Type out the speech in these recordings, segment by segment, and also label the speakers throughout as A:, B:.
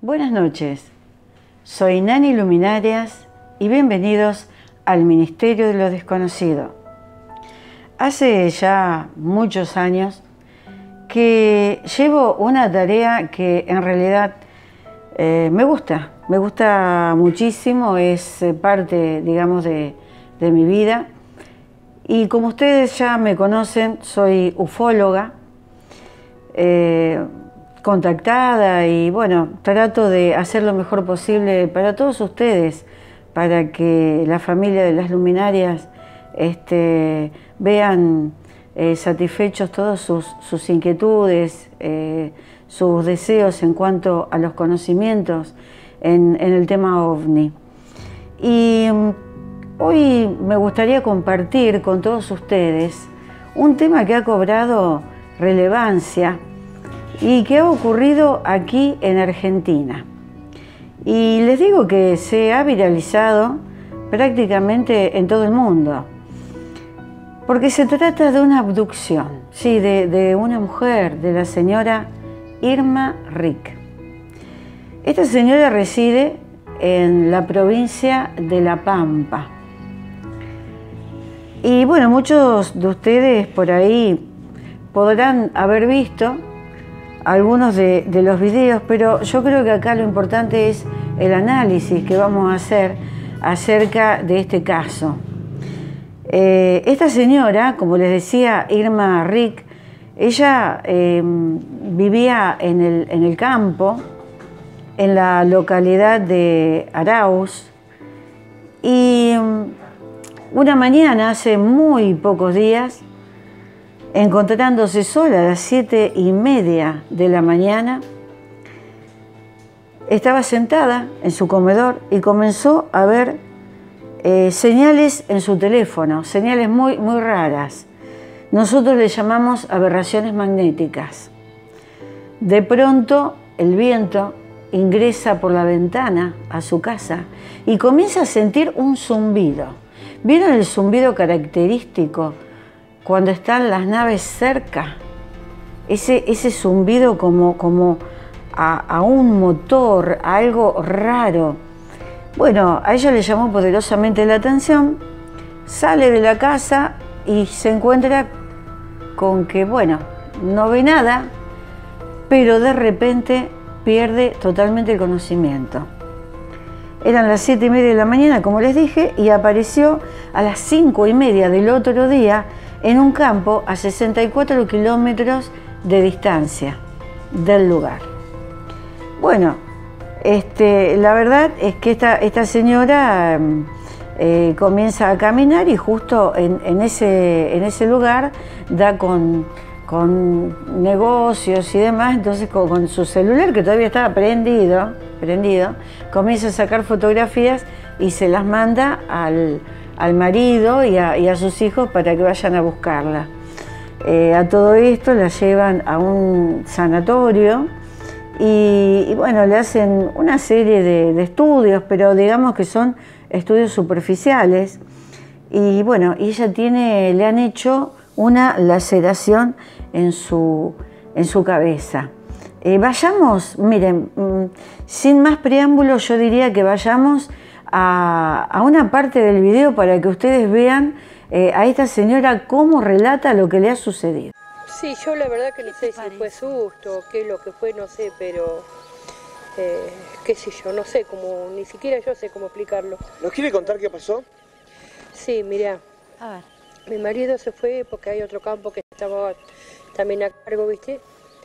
A: Buenas noches, soy Nani Luminarias y bienvenidos al Ministerio de lo Desconocido. Hace ya muchos años que llevo una tarea que en realidad me gusta muchísimo, es parte, digamos, de mi vida. Y como ustedes ya me conocen, soy ufóloga, contactada, y bueno, trato de hacer lo mejor posible para todos ustedes, para que la familia de las luminarias vean satisfechos todos sus inquietudes, sus deseos en cuanto a los conocimientos en el tema OVNI. Y hoy me gustaría compartir con todos ustedes un tema que ha cobrado relevancia y que ha ocurrido aquí en Argentina. Y les digo que se ha viralizado prácticamente en todo el mundo, porque se trata de una abducción, sí, de una mujer, de la señora Irma Rick. Esta señora reside en la provincia de La Pampa. Y bueno, muchos de ustedes por ahí podrán haber visto algunos de los videos, pero yo creo que acá lo importante es el análisis que vamos a hacer acerca de este caso. Esta señora, como les decía, Irma Rick, ella vivía en el campo, en la localidad de Arauz, y una mañana, hace muy pocos días, encontrándose sola a las 7:30 de la mañana, estaba sentada en su comedor y comenzó a ver señales en su teléfono, señales muy raras. Nosotros le llamamos aberraciones magnéticas. De pronto el viento ingresa por la ventana a su casa y comienza a sentir un zumbido. ¿Vieron el zumbido característico cuando están las naves cerca? Ese zumbido como a un motor, a algo raro. Bueno, a ella le llamó poderosamente la atención, sale de la casa y se encuentra con que, bueno, no ve nada, pero de repente pierde totalmente el conocimiento. Eran las 7:30 de la mañana, como les dije, y apareció a las 5:30 del otro día en un campo a 64 kilómetros de distancia del lugar. Bueno, la verdad es que esta señora comienza a caminar y justo en ese lugar da con negocios y demás. Entonces con su celular, que todavía estaba prendido, comienza a sacar fotografías y se las manda al marido y a sus hijos para que vayan a buscarla. A todo esto la llevan a un sanatorio y bueno, le hacen una serie de estudios, pero digamos que son estudios superficiales. Y bueno, ella le han hecho una laceración en su cabeza. Vayamos, miren, sin más preámbulos, yo diría que vayamos a una parte del video para que ustedes vean a esta señora cómo relata lo que le ha sucedido.
B: Sí, yo la verdad que no sé si fue susto, qué es lo que fue, no sé, pero qué sé yo, no sé cómo, ni siquiera yo sé cómo explicarlo.
C: ¿Nos quiere contar qué pasó?
B: Sí, mirá,
A: A ver.
B: mi marido se fue porque hay otro campo que estaba también a cargo, ¿viste?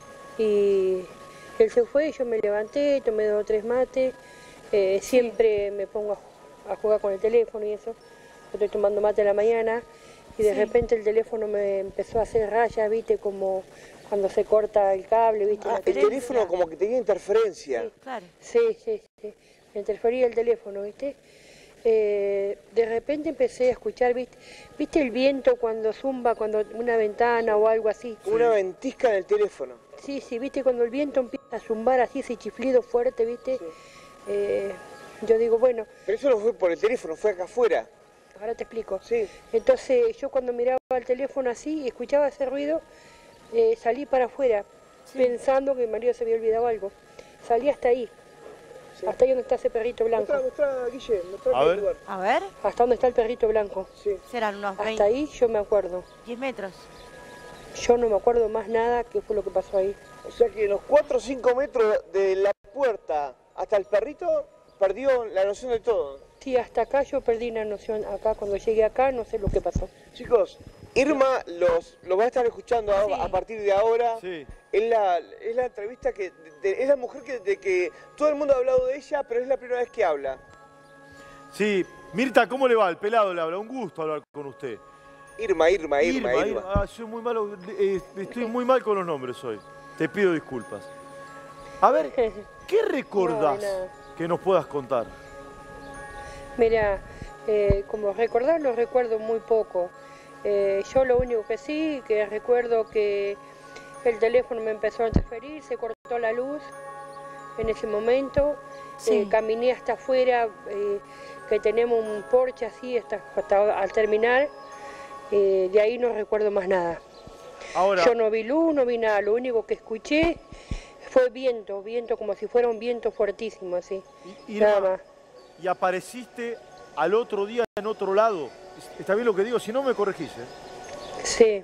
B: Y él se fue y yo me levanté, tomé 2 o 3 mates, siempre me pongo a jugar con el teléfono y eso. Estoy tomando mate en la mañana y de repente el teléfono me empezó a hacer rayas, ¿viste? Como cuando se corta el cable, ¿viste?
C: El teléfono como que tenía interferencia.
B: Sí, claro. Sí. Me interfería el teléfono, ¿viste? De repente empecé a escuchar, ¿viste el viento cuando zumba, cuando una ventana o algo así?
C: Una ventisca en el teléfono.
B: Sí, ¿viste? Cuando el viento empieza a zumbar así, ese chiflido fuerte, ¿viste? Sí. Yo digo, bueno...
C: Pero eso no fue por el teléfono, fue acá afuera.
B: Ahora te explico.
C: Sí.
B: Entonces yo cuando miraba el teléfono así y escuchaba ese ruido, salí para afuera, pensando que mi marido se había olvidado algo. Salí hasta ahí.
C: Sí.
B: Hasta ahí donde está ese perrito blanco.
C: Mostrá, Guille, mostrá
D: A
C: el
D: ver.
C: lugar.
E: A ver,
B: Hasta donde está el perrito blanco.
C: Sí.
E: serán unos
B: Hasta
E: 20,
B: ahí yo me acuerdo.
E: 10 metros.
B: Yo no me acuerdo más nada qué fue lo que pasó ahí.
C: O sea que en los 4 o 5 metros de la puerta hasta el perrito perdió la noción de todo.
B: Sí, hasta acá yo perdí la noción. Acá, cuando llegué acá, no sé lo que pasó.
C: Chicos, Irma los va a estar escuchando
E: Sí.
C: a partir de ahora.
D: Sí.
C: Es la entrevista que es la mujer de que todo el mundo ha hablado de ella, pero es la primera vez que habla.
D: Sí. Mirta, ¿cómo le va? El pelado le habla. Un gusto hablar con usted.
C: Irma.
D: Ah, soy muy malo. Estoy muy mal con los nombres hoy. Te pido disculpas. A ver, ¿qué recordás
B: No, de nada.
D: que nos puedas contar?
B: Mira, como recordar, lo recuerdo muy poco. Yo lo único que sí, que recuerdo que el teléfono me empezó a interferir, se cortó la luz en ese momento.
E: Sí.
B: Caminé hasta afuera, que tenemos un porche así, hasta al terminar. De ahí no recuerdo más nada.
D: Ahora,
B: Yo no vi luz, no vi nada. Lo único que escuché fue viento como si fuera un viento fuertísimo así.
D: Irma,
B: Nada más.
D: y apareciste al otro día en otro lado. ¿Está bien lo que digo? Si no, me corregís, ¿eh?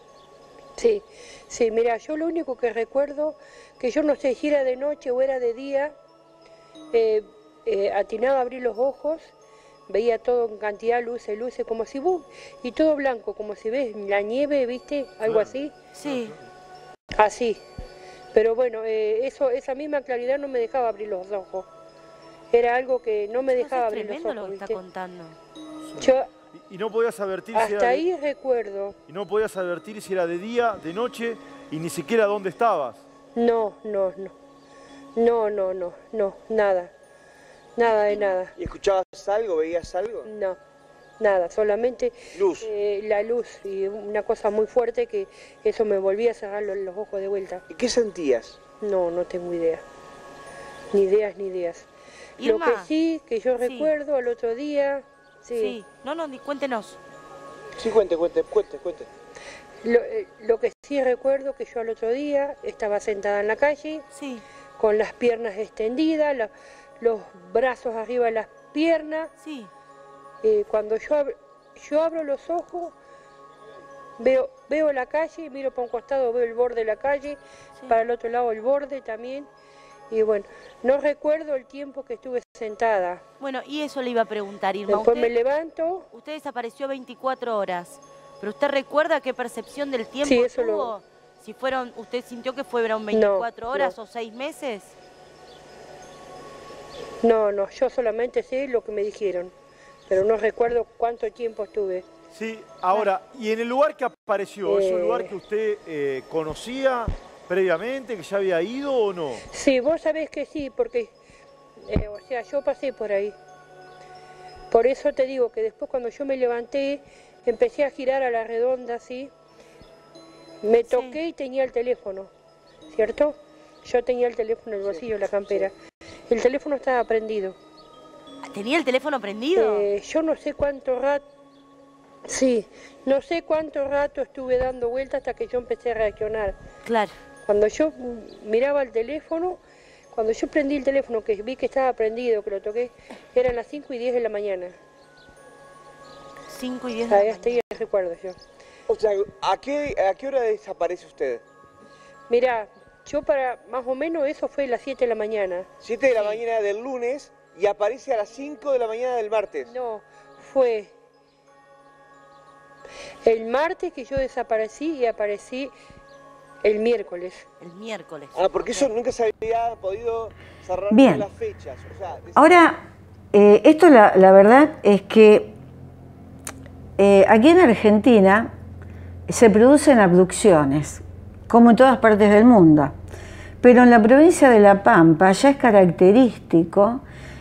B: Sí, mira, yo lo único que recuerdo, que yo no sé si era de noche o era de día, atinaba a abrir los ojos, veía todo en cantidad de luces, como si vos, y todo blanco, como si ves la nieve, ¿viste? Algo
D: Claro.
B: así,
E: Sí.
B: así. Pero bueno, esa misma claridad no me dejaba abrir los ojos. Era algo que no me dejaba
E: Es
B: abrir los
E: tremendo lo
B: ojos,
E: que está
B: ¿viste?
E: contando.
B: Yo
D: Y no podías advertir si
B: hasta
D: era
B: ahí recuerdo.
D: y no podías advertir si era de día, de noche y ni siquiera dónde estabas.
B: No, nada de nada,
C: ¿Y escuchabas algo, veías algo?
B: no, nada, solamente
C: Luz.
B: la luz y una cosa muy fuerte que eso me volvía a cerrar los ojos de vuelta.
C: ¿Y qué sentías?
B: No tengo idea, ni ideas. Lo
E: Irma.
B: que sí, que yo
E: Sí.
B: recuerdo al otro día,
E: Sí. No, cuéntenos.
C: Sí, cuente.
B: Lo que sí recuerdo que yo al otro día estaba sentada en la calle,
E: Sí.
B: con las piernas extendidas, los brazos arriba de las piernas.
E: Sí.
B: Cuando yo abro los ojos, veo la calle, miro para un costado, veo el borde de la calle,
E: Sí.
B: para el otro lado el borde también. Y bueno, no recuerdo el tiempo que estuve sentada.
E: Bueno, y eso le iba a preguntar, Irma.
B: Después me
E: Usted,
B: levanto.
E: usted desapareció 24 horas, pero ¿usted recuerda qué percepción del tiempo
B: Sí, eso
E: tuvo? Si fueron, ¿usted sintió que fueron 24 horas
B: no.
E: o 6 meses?
B: No, yo solamente sé lo que me dijeron, pero no recuerdo cuánto tiempo estuve.
D: Sí, ahora, ¿y en el lugar que apareció, es un lugar que usted conocía previamente, que ya había ido o no?
B: Sí, vos sabés que sí, porque, o sea, yo pasé por ahí. Por eso te digo que después cuando yo me levanté, empecé a girar a la redonda así, me toqué y tenía el teléfono, ¿cierto? Yo tenía el teléfono en el bolsillo, la campera. El teléfono estaba prendido.
E: ¿Tenía el teléfono prendido?
B: Yo no sé cuánto rato, sí, no sé cuánto rato estuve dando vueltas hasta que yo empecé a reaccionar.
E: Claro.
B: Cuando yo miraba el teléfono, cuando yo prendí el teléfono, que vi que estaba prendido, que lo toqué, eran las 5:10 de la mañana.
E: 5 y 10 de la
B: Hasta ahí
E: mañana.
B: recuerdo yo.
C: O sea, ¿a qué hora desaparece usted?
B: Mirá, yo para más o menos eso fue a las 7 de la mañana.
C: 7 de la mañana del lunes y aparece a las 5 de la mañana del martes.
B: No, fue el martes que yo desaparecí y aparecí el miércoles.
E: El miércoles.
C: Ah, porque eso nunca se había podido cerrar
A: Bien.
C: las fechas. O sea,
A: Ahora, esto la verdad es que aquí en Argentina se producen abducciones, como en todas partes del mundo. Pero en la provincia de La Pampa ya es característico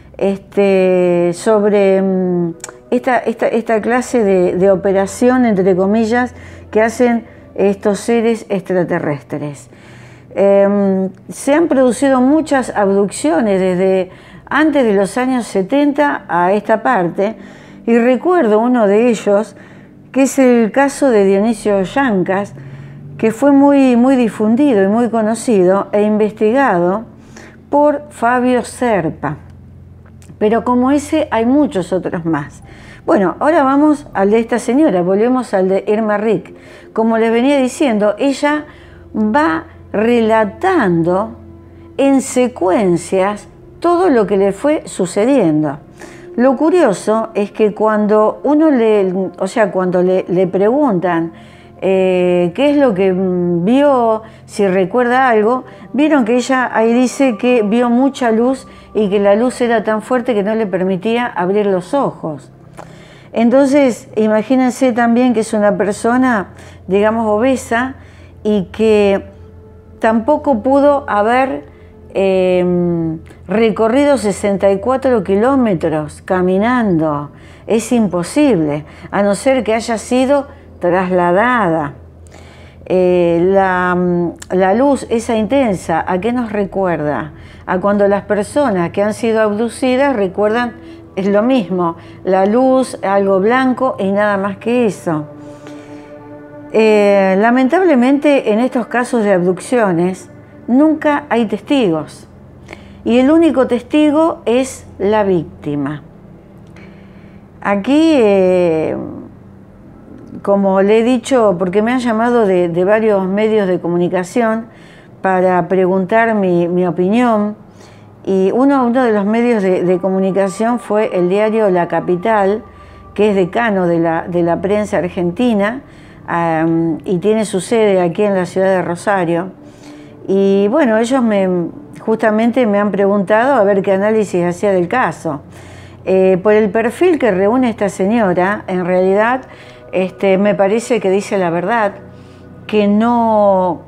A: sobre esta clase de operación, entre comillas, que hacen estos seres extraterrestres. Se han producido muchas abducciones desde antes de los años 70 a esta parte, y recuerdo uno de ellos, que es el caso de Dionisio Yancas, que fue muy difundido y muy conocido e investigado por Fabio Serpa. Pero como ese hay muchos otros más. Bueno, ahora vamos al de esta señora, volvemos al de Irma Rick. Como les venía diciendo, ella va relatando en secuencias todo lo que le fue sucediendo. Lo curioso es que cuando uno cuando le preguntan qué es lo que vio, si recuerda algo, vieron que ella ahí dice que vio mucha luz y que la luz era tan fuerte que no le permitía abrir los ojos. Entonces, imagínense también que es una persona, digamos, obesa y que tampoco pudo haber recorrido 64 kilómetros caminando. Es imposible, a no ser que haya sido trasladada. La luz, esa intensa, ¿a qué nos recuerda? A cuando las personas que han sido abducidas recuerdan, es lo mismo, la luz, algo blanco y nada más que eso. Lamentablemente en estos casos de abducciones nunca hay testigos y el único testigo es la víctima. Aquí, como le he dicho, porque me han llamado de varios medios de comunicación para preguntar mi opinión, y uno de los medios de comunicación fue el diario La Capital, que es decano de la prensa argentina, y tiene su sede aquí en la ciudad de Rosario. Y bueno, ellos justamente me han preguntado a ver qué análisis hacía del caso. Por el perfil que reúne esta señora, en realidad me parece que dice la verdad, que no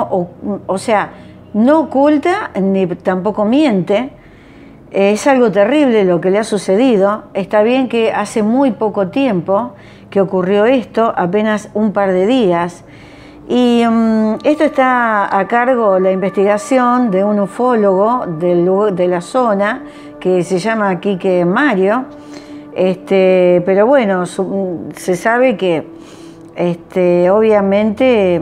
A: oculta ni tampoco miente. Es algo terrible lo que le ha sucedido. Está bien que hace muy poco tiempo que ocurrió esto, apenas un par de días. Y esto está a cargo la investigación de un ufólogo de la zona que se llama Quique Mario. Pero bueno, se sabe que obviamente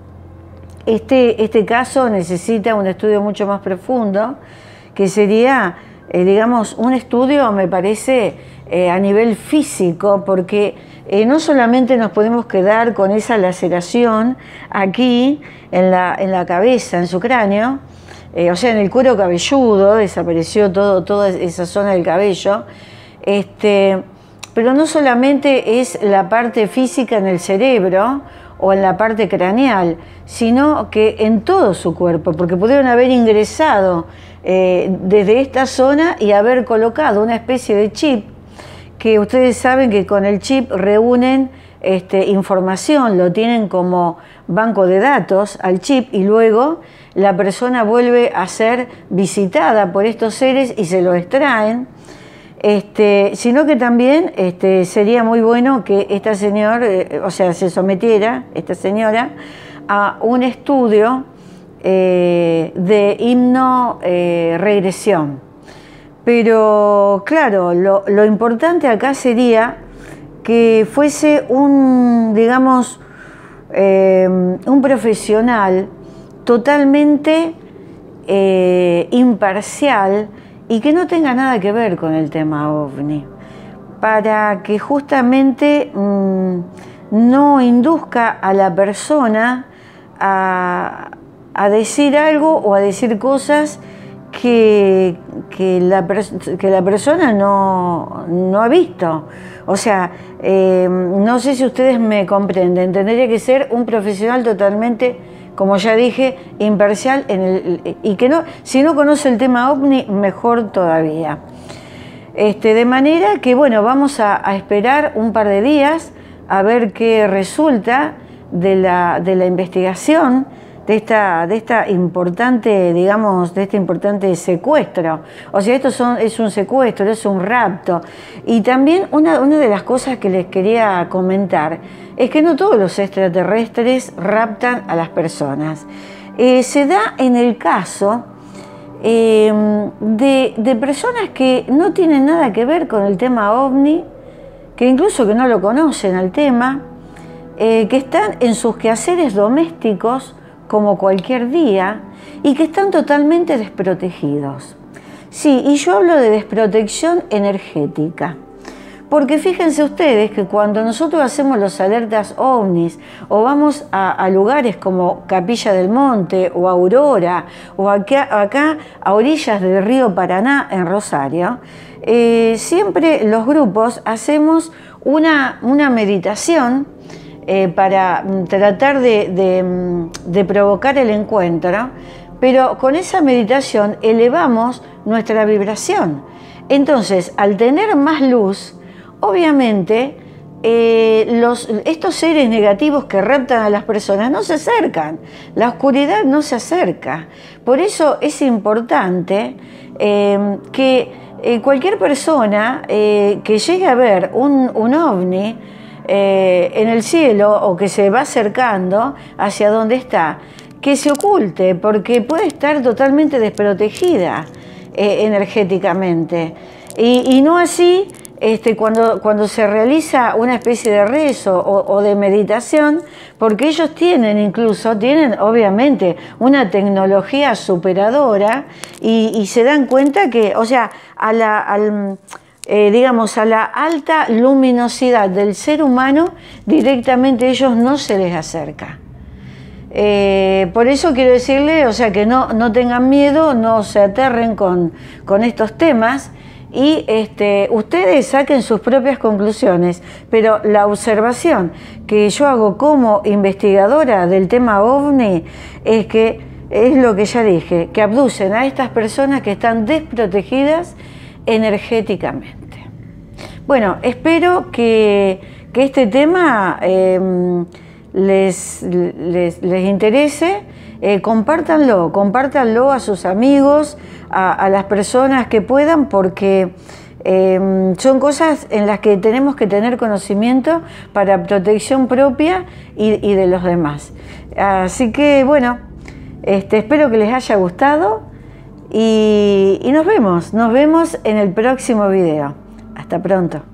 A: este caso necesita un estudio mucho más profundo, que sería, digamos, un estudio, me parece, a nivel físico, porque no solamente nos podemos quedar con esa laceración aquí en la cabeza, en su cráneo, o sea, en el cuero cabelludo, desapareció toda esa zona del cabello, pero no solamente es la parte física en el cerebro o en la parte craneal, sino que en todo su cuerpo, porque pudieron haber ingresado desde esta zona y haber colocado una especie de chip, que ustedes saben que con el chip reúnen información, lo tienen como banco de datos al chip, y luego la persona vuelve a ser visitada por estos seres y se lo extraen. Sino que también sería muy bueno que esta señora, se sometiera esta señora a un estudio de hipnoregresión. Pero claro, lo importante acá sería que fuese un profesional totalmente imparcial y que no tenga nada que ver con el tema OVNI, para que justamente no induzca a la persona a decir algo o a decir cosas que la persona no ha visto. O sea, no sé si ustedes me comprenden, tendría que ser un profesional totalmente, como ya dije, imparcial, y que si no conoce el tema OVNI, mejor todavía. De manera que, bueno, vamos a esperar un par de días a ver qué resulta de la investigación de esta importante, digamos, de este importante secuestro. O sea, es un secuestro, es un rapto. Y también una de las cosas que les quería comentar es que no todos los extraterrestres raptan a las personas. Se da en el caso de personas que no tienen nada que ver con el tema OVNI, que incluso que no lo conocen al tema, que están en sus quehaceres domésticos como cualquier día y que están totalmente desprotegidos. Sí, y yo hablo de desprotección energética. Porque fíjense ustedes que cuando nosotros hacemos los alertas ovnis o vamos a lugares como Capilla del Monte o Aurora o acá a orillas del río Paraná en Rosario, siempre los grupos hacemos una meditación para tratar de provocar el encuentro, pero con esa meditación elevamos nuestra vibración. Entonces, al tener más luz, obviamente, estos seres negativos que raptan a las personas no se acercan, la oscuridad no se acerca. Por eso es importante que cualquier persona que llegue a ver un ovni en el cielo o que se va acercando hacia donde está, que se oculte, porque puede estar totalmente desprotegida energéticamente. Y no así cuando se realiza una especie de rezo o de meditación, porque ellos tienen obviamente una tecnología superadora y se dan cuenta que, o sea, a la alta luminosidad del ser humano, directamente ellos no se les acerca. Por eso quiero decirle, o sea, que no tengan miedo, no se aterren con estos temas y ustedes saquen sus propias conclusiones, pero la observación que yo hago como investigadora del tema OVNI es que es lo que ya dije, que abducen a estas personas que están desprotegidas energéticamente. Bueno, espero que este tema les interese. Compártanlo a sus amigos, a las personas que puedan, porque son cosas en las que tenemos que tener conocimiento para protección propia y de los demás. Así que bueno, espero que les haya gustado y nos vemos en el próximo video. Hasta pronto.